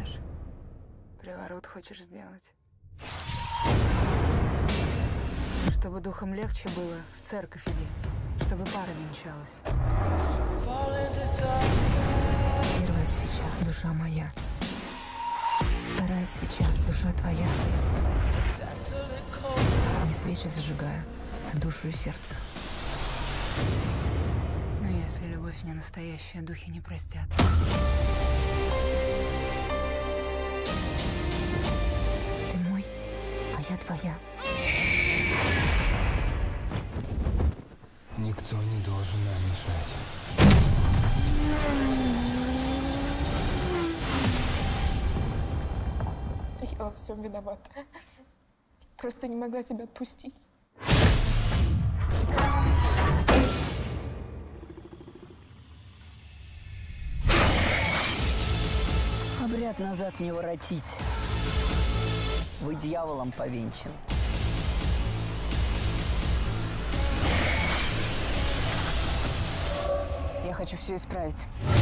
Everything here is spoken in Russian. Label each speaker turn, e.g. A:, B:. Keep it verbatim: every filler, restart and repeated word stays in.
A: помнишь? Приворот хочешь сделать. Чтобы духом легче было, в церковь иди, чтобы пара венчалась.
B: Первая свеча — душа моя. Вторая свеча — душа твоя. Не свечи зажигаю, а душу и сердце.
A: Но если любовь не настоящая, духи не простят.
B: Ты мой, а я твоя.
C: Никто не должен нам мешать.
D: Я во всем виновата. Просто не могла тебя отпустить.
E: Обряд назад не воротить. Вы дьяволом повенчан.
B: Я хочу все исправить.